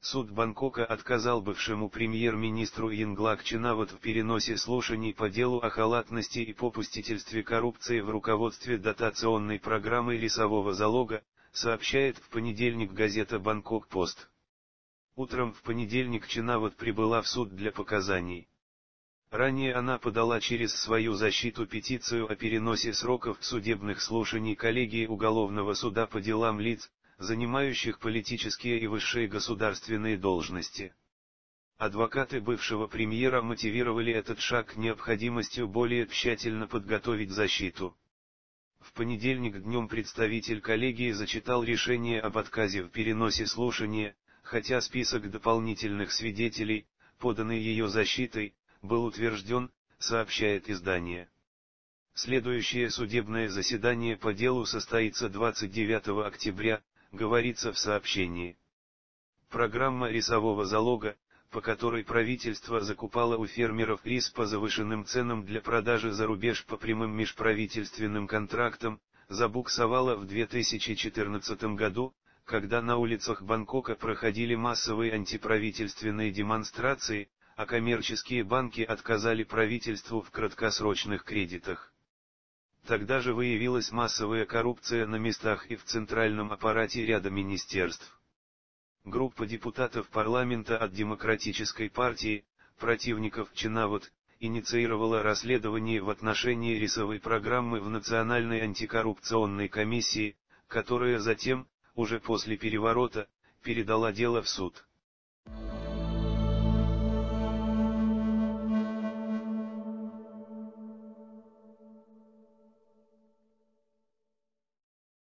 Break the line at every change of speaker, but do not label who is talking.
Суд Бангкока отказал бывшему премьер-министру Йинглак Чинават в переносе слушаний по делу о халатности и попустительстве коррупции в руководстве дотационной программы лесового залога, сообщает в понедельник газета «Бангкок Пост». Утром в понедельник Чинават прибыла в суд для показаний. Ранее она подала через свою защиту петицию о переносе сроков судебных слушаний коллегии Уголовного суда по делам лиц, занимающих политические и высшие государственные должности. Адвокаты бывшего премьера мотивировали этот шаг необходимостью более тщательно подготовить защиту. В понедельник днем представитель коллегии зачитал решение об отказе в переносе слушания, хотя список дополнительных свидетелей, поданный ее защитой, был утвержден, сообщает издание. Следующее судебное заседание по делу состоится 29 октября, говорится в сообщении. Программа рисового залога, по которой правительство закупало у фермеров рис по завышенным ценам для продажи за рубеж по прямым межправительственным контрактам, забуксовала в 2014 году, когда на улицах Бангкока проходили массовые антиправительственные демонстрации, а коммерческие банки отказали правительству в краткосрочных кредитах. Тогда же выявилась массовая коррупция на местах и в центральном аппарате ряда министерств. Группа депутатов парламента от Демократической партии, противников Чинават, инициировала расследование в отношении рисовой программы в Национальной антикоррупционной комиссии, которая затем, уже после переворота, передала дело в суд.